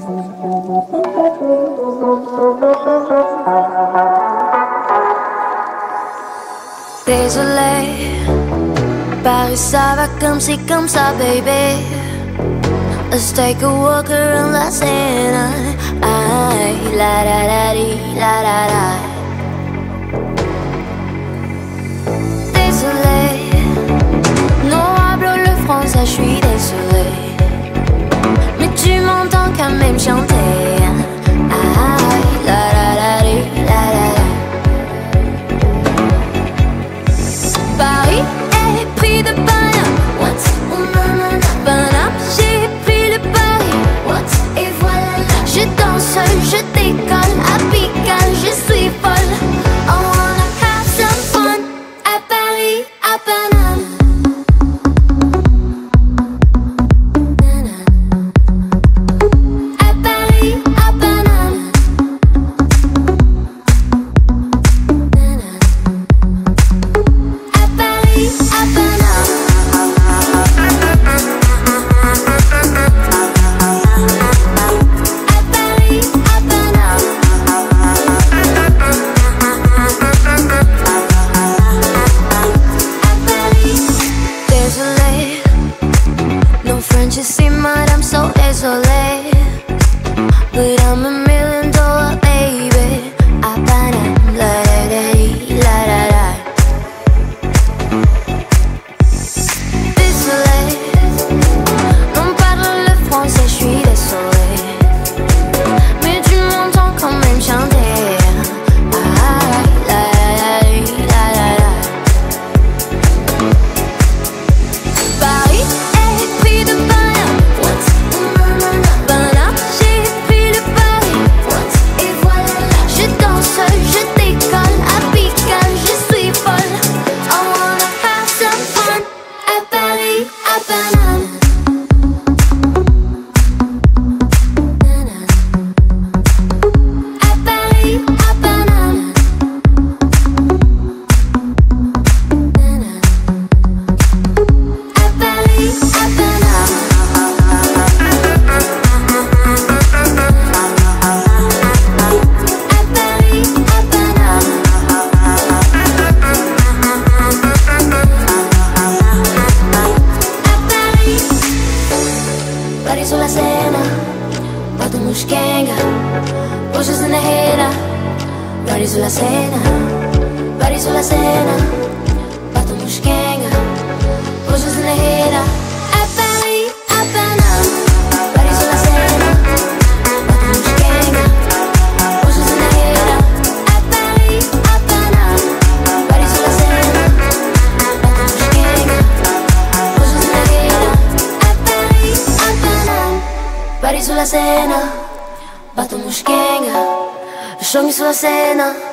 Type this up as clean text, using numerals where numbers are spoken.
Désolé, Paris ça va comme c'est comme ça, baby. Let's take a walk around la Seine. Ay, la la la di, la la la. Désolé, no hablo le français, je suis désolé. Mais tu m'entends quand même chanter. Ay, la la la di, la la la. Paris est pris de Paname. What? Paname, j'ai pris le pari. What? Et voilà. Je danse, je décolle, à Pigalle, je suis folle. I wanna have some fun à Paris, à Paname. À Paris, à Paname. À Paris, à Paname. Désolé, no French is mad, I'm so désolé. But I'm a $1,000,000 baby. À Paname, la la la la la la. Désolé, non parle le français, je suis désolé. Mais tu m'entends quand même chanter. Ah, la la la la la. Paris est pris de Paname. What? Paname, j'ai pris le pari. What? Et voilà. Je danse, je décolle, à Pigalle, je suis folle. I wanna have some fun à Paris, à Paname. À Paris, à Paname. À Paris, à Paname. À Paris, à Paname. À Paris. Paris sulla Sena, battumus kenga, voces in the hera. Paris sulla Sena, Paris sulla Sena, battumus kenga, voces in the hera. À Paris, à Paname. Paris sulla Sena, battumus kenga, voces in the hera. À Paris, à Paname. Paris sulla Sena, battumus kenga, voces in the hera. À Paris, à Paname. Paris sulla Sena, battumus kenga, sciogli sulla Sena.